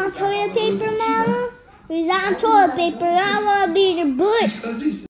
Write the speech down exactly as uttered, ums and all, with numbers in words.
want toilet paper, Mama? Who's on toilet paper? I want to be the butt.